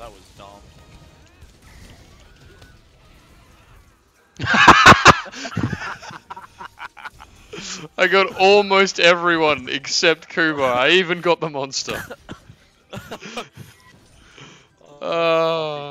That was dumb. I got almost everyone except Kuba. I even got the monster.